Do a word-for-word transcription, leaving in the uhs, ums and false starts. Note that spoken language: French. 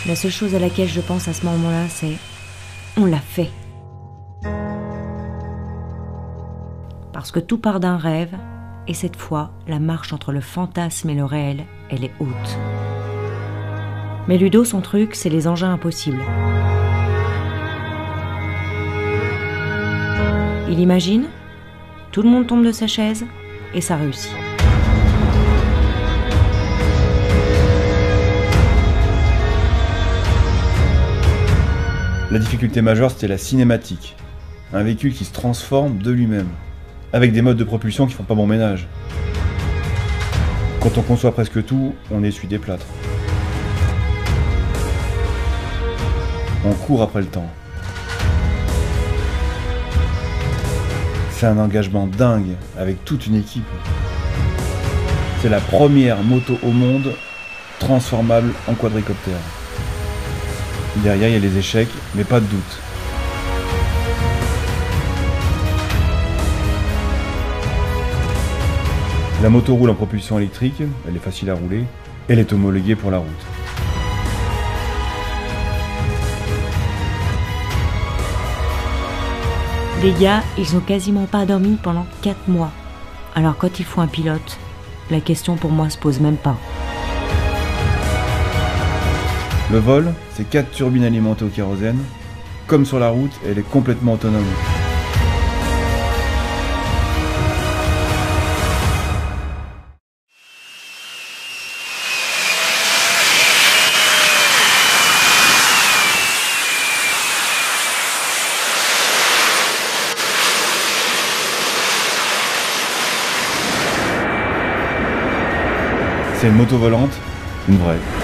La seule chose à laquelle je pense à ce moment-là, c'est on l'a fait. Parce que tout part d'un rêve, et cette fois, la marche entre le fantasme et le réel, elle est haute. Mais Ludo, son truc, c'est les engins impossibles. Il imagine, tout le monde tombe de sa chaise, et ça réussit. La difficulté majeure, c'était la cinématique. Un véhicule qui se transforme de lui-même, avec des modes de propulsion qui font pas bon ménage. Quand on conçoit presque tout, on essuie des plâtres. On court après le temps. C'est un engagement dingue, avec toute une équipe. C'est la première moto au monde transformable en quadricoptère. Derrière, il y a les échecs, mais pas de doute. La moto roule en propulsion électrique, elle est facile à rouler, elle est homologuée pour la route. Les gars, ils ont quasiment pas dormi pendant quatre mois. Alors quand il faut un pilote, la question pour moi se pose même pas. Le vol, c'est quatre turbines alimentées au kérosène. Comme sur la route, elle est complètement autonome. C'est une moto volante, une vraie.